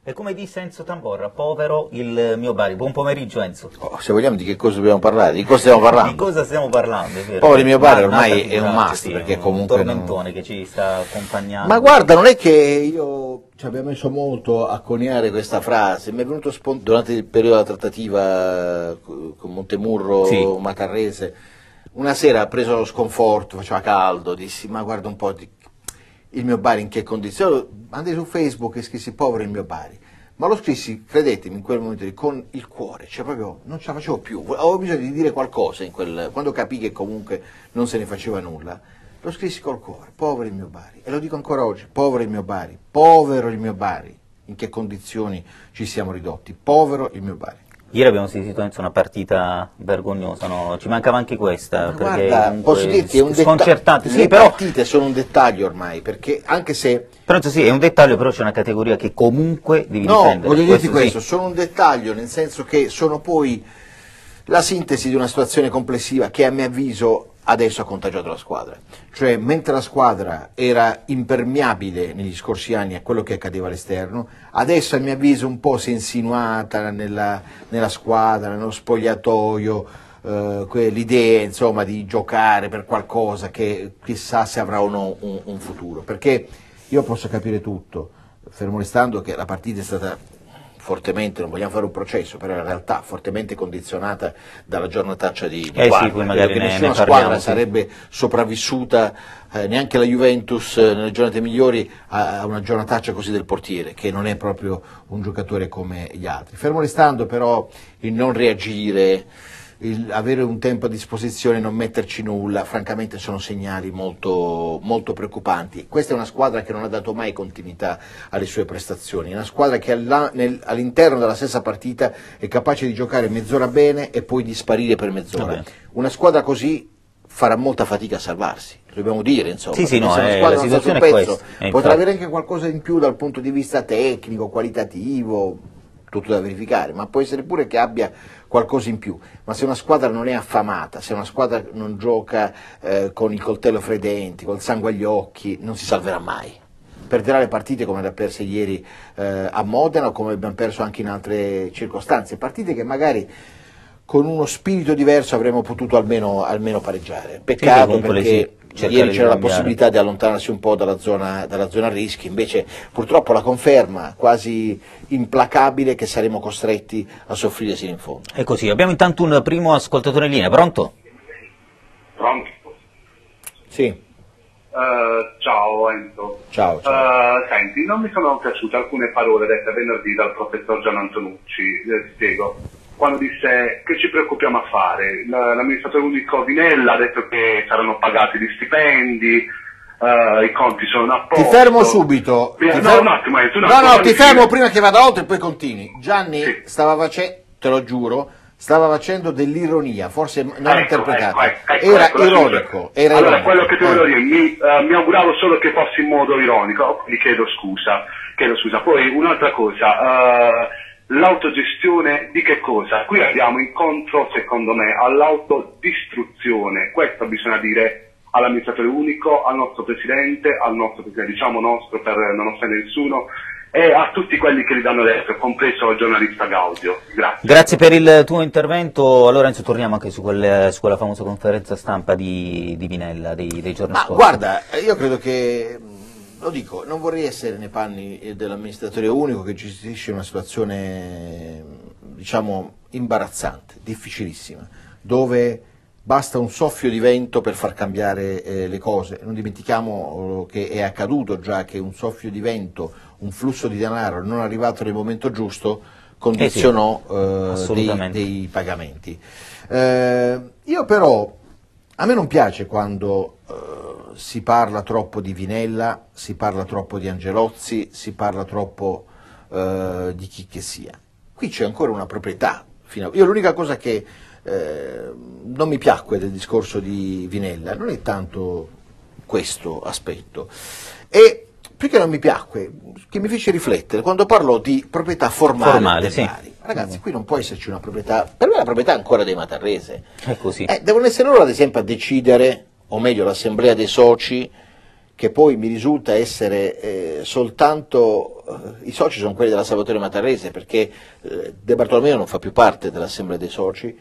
E come disse Enzo Tamborra, povero il mio Bari. Buon pomeriggio Enzo. Se vogliamo di che cosa dobbiamo parlare? Di cosa stiamo parlando? Di cosa stiamo parlando, è vero. Povero il mio Bari ormai è un must, sì, perché un comunque tormentone che ci sta accompagnando. Ma guarda, non è che io ci abbia messo molto a coniare questa frase, mi è venuto durante il periodo della trattativa con Montemurro, sì. Matarrese, una sera ha preso lo sconforto, faceva caldo, dissi ma guarda un po' il mio Bari in che condizione, andai su Facebook e scrissi povero il mio Bari, ma lo scrissi, credetemi, in quel momento con il cuore, cioè proprio non ce la facevo più, avevo bisogno di dire qualcosa quando capii che comunque non se ne faceva nulla, lo scrissi col cuore, povero il mio Bari, e lo dico ancora oggi, povero il mio Bari, povero il mio Bari, in che condizioni ci siamo ridotti, povero il mio Bari. Ieri abbiamo assistito una partita vergognosa, no? Ci mancava anche questa, ma perché guarda, posso dirti, è un sconcertante. Le sì, però partite sono un dettaglio ormai, perché anche se... Però sì, è un dettaglio, però c'è una categoria che comunque devi difendere. No, voglio dirti questo, sì. sono un dettaglio, nel senso che sono poi la sintesi di una situazione complessiva che a mio avviso adesso ha contagiato la squadra. Cioè, mentre la squadra era impermeabile negli scorsi anni a quello che accadeva all'esterno, adesso a mio avviso un po' si è insinuata nella squadra, nello spogliatoio, l'idea insomma di giocare per qualcosa che chissà se avrà o no un futuro. Perché io posso capire tutto, fermo restando che la partita è stata fortemente, non vogliamo fare un processo, però in realtà fortemente condizionata dalla giornataccia di Guarda, sì, poi magari che nessuna ne squadra parliamo, sarebbe sopravvissuta, neanche la Juventus nelle giornate migliori a una giornataccia così del portiere, che non è proprio un giocatore come gli altri. Fermo restando però il non reagire, avere un tempo a disposizione, non metterci nulla, francamente sono segnali molto, molto preoccupanti. Questa è una squadra che non ha dato mai continuità alle sue prestazioni, è una squadra che all'interno della stessa partita è capace di giocare mezz'ora bene e poi di sparire per mezz'ora. Vabbè. Una squadra così farà molta fatica a salvarsi, lo dobbiamo dire, insomma. Sì, no, se una la squadra non sta sul situazione è pezzo, questa. potrà avere anche qualcosa in più dal punto di vista tecnico, qualitativo, tutto da verificare, ma può essere pure che abbia qualcosa in più, ma se una squadra non è affamata, se una squadra non gioca con il coltello fra i denti, col sangue agli occhi, non si salverà mai. Perderà le partite come le ha perse ieri a Modena o come abbiamo perso anche in altre circostanze, partite che magari con uno spirito diverso avremmo potuto almeno pareggiare. Peccato perché ieri c'era la possibilità di allontanarsi un po' dalla zona a rischi, invece purtroppo la conferma quasi implacabile che saremo costretti a soffrire sino in fondo. È così, abbiamo intanto un primo ascoltatore in linea, pronto? Pronto? Sì. Ciao Enzo. Ciao. Senti, non mi sono piaciute alcune parole dette venerdì dal professor Gian Antonucci, spiego. Quando disse che ci preoccupiamo a fare, l'amministratore unico Vinella ha detto che saranno pagati gli stipendi, i conti sono a posto. Ti fermo subito. Un attimo, ti fermo prima che vada oltre e poi continui. Gianni sì. stava facendo, te lo giuro, stava facendo dell'ironia, forse non interpretata. Era ironico. Allora, quello che ti volevo dire, mi auguravo solo che fosse in modo ironico, quindi chiedo scusa. Poi un'altra cosa, l'autogestione di che cosa? Qui andiamo incontro, secondo me, all'autodistruzione, questo bisogna dire all'amministratore unico, al nostro presidente, diciamo nostro per non offendere nessuno, e a tutti quelli che li danno adesso, compreso il giornalista Gaudio. Grazie. Grazie per il tuo intervento. Allora Enzo, torniamo anche su quella famosa conferenza stampa di Vinella dei giorni scorsi. Guarda, io credo che, lo dico, non vorrei essere nei panni dell'amministratore unico che gestisce una situazione, diciamo, imbarazzante, difficilissima, dove basta un soffio di vento per far cambiare le cose. Non dimentichiamo che è accaduto già che un soffio di vento, un flusso di denaro non arrivato nel momento giusto condizionò dei pagamenti. Io però, a me non piace quando si parla troppo di Vinella, si parla troppo di Angelozzi, si parla troppo di chi che sia. Qui c'è ancora una proprietà. Io l'unica cosa che non mi piacque del discorso di Vinella non è tanto questo aspetto, e più che non mi piacque, che mi fece riflettere quando parlò di proprietà formale del Bari. Ragazzi, qui non può esserci una proprietà, per me la proprietà è ancora dei Matarrese, È così. Devono essere loro ad esempio a decidere, o meglio l'assemblea dei soci, che poi mi risulta essere soltanto, i soci sono quelli della Salvatore Matarrese, perché De Bartolomeo non fa più parte dell'assemblea dei soci,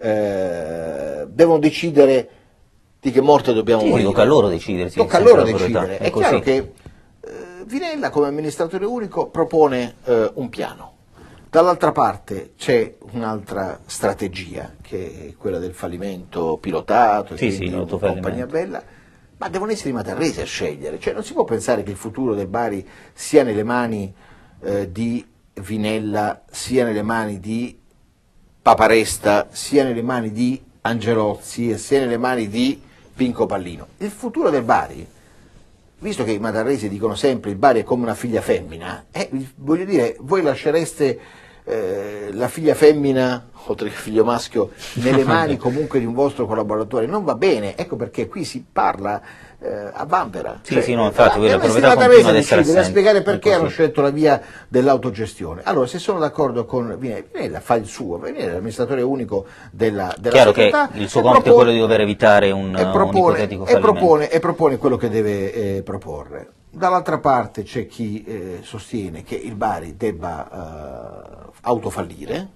devono decidere di che morte dobbiamo morire. Tocca a loro decidere. Tocca a loro decidere. È chiaro che Vinella come amministratore unico propone un piano. Dall'altra parte c'è un'altra strategia, che è quella del fallimento pilotato, compagnia bella, ma devono essere i matarresi a scegliere. Cioè non si può pensare che il futuro del Bari sia nelle mani di Vinella, sia nelle mani di Paparesta, sia nelle mani di Angelozzi, sia nelle mani di Pinco Pallino. Il futuro del Bari, visto che i matarresi dicono sempre il Bari è come una figlia femmina, voglio dire, voi lascereste la figlia femmina, oltre che il figlio maschio, nelle mani comunque di un vostro collaboratore? Non va bene, ecco perché qui si parla a vanvera. Sì, no, infatti, la proprietà continua ad essere assente. Devi spiegare perché hanno scelto la via dell'autogestione. Allora, se sono d'accordo con Vinella, fa il suo, Vinella è l'amministratore unico della chiaro società. Che il suo compito è quello di dover evitare un ipotetico fallimento. E propone quello che deve proporre. Dall'altra parte c'è chi sostiene che il Bari debba autofallire,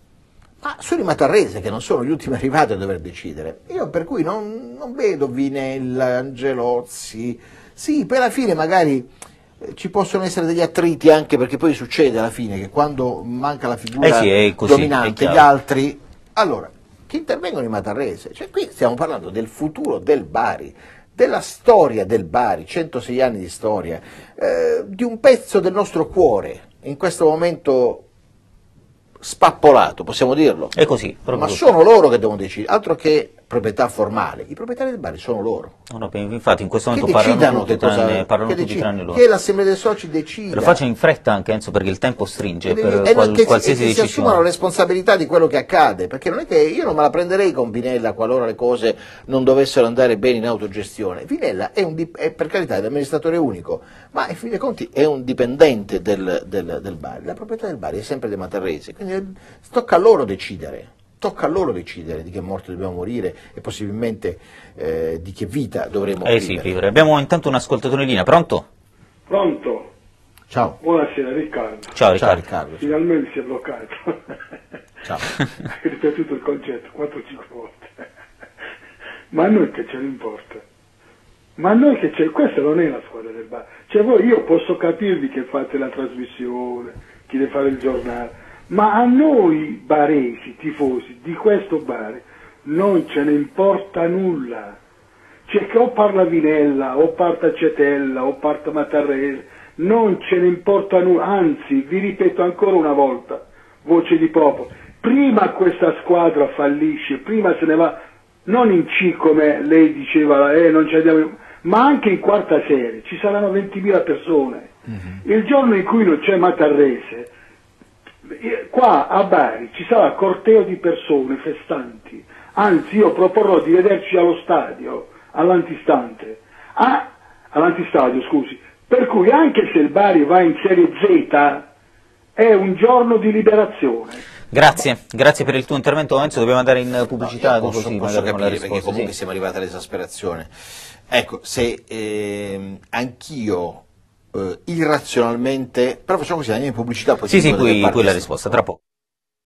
ma sono i matarrese che non sono gli ultimi arrivati a dover decidere. Io per cui non vedo Vinella, Angelozzi, sì, per la fine magari ci possono essere degli attriti, anche perché poi succede alla fine che quando manca la figura dominante, gli altri, allora, che intervengono i matarrese. Cioè qui stiamo parlando del futuro del Bari, della storia del Bari, 106 anni di storia, di un pezzo del nostro cuore, in questo momento spappolato, possiamo dirlo. È così. Ma sono loro che devono decidere, altro che proprietà formale. I proprietari del Bari sono loro. No, infatti in questo momento parlano tutti tranne loro. Che l'assemblea dei soci decida. Lo faccio in fretta anche, Enzo, perché il tempo stringe per qualsiasi decisione. Si assumono la responsabilità di quello che accade, perché non è che io non me la prenderei con Vinella qualora le cose non dovessero andare bene in autogestione. Vinella è per carità è l'amministratore unico, ma in fin dei conti è un dipendente del Bari. La proprietà del Bari è sempre dei matarresi, quindi tocca a loro decidere. Tocca a loro decidere di che morte dobbiamo morire e possibilmente di che vita dovremo vivere. Abbiamo intanto un ascoltatore in linea, pronto? Pronto? Ciao. Buonasera Riccardo. Ciao Riccardo. Finalmente si è bloccato. Ciao. Hai ripetuto il concetto 4-5 volte. Ma a noi che ce ne importa? Ma a noi che c'è, questa non è la squadra del Bari. Cioè voi, io posso capirvi che fate la trasmissione, chi deve fare il giornale, ma a noi baresi, tifosi di questo Bari, non ce ne importa nulla. Cioè che o parla Vinella, o parta Cetella, o parta Matarrese, non ce ne importa nulla. Anzi, vi ripeto ancora una volta, voce di popolo, prima questa squadra fallisce, prima se ne va, non in C come lei diceva, non ci andiamo, ma anche in quarta serie, ci saranno 20.000 persone. Il giorno in cui non c'è Matarrese, qua a Bari ci sarà corteo di persone festanti, anzi io proporrò di vederci allo stadio, all'antistadio, scusi, per cui anche se il Bari va in Serie Z è un giorno di liberazione. Grazie per il tuo intervento, Enzo, dobbiamo andare in pubblicità. No, posso capire, perché comunque siamo arrivati all'esasperazione. Ecco, se anch'io irrazionalmente, però facciamo così, andiamo in pubblicità, poi qui la risposta, tra poco.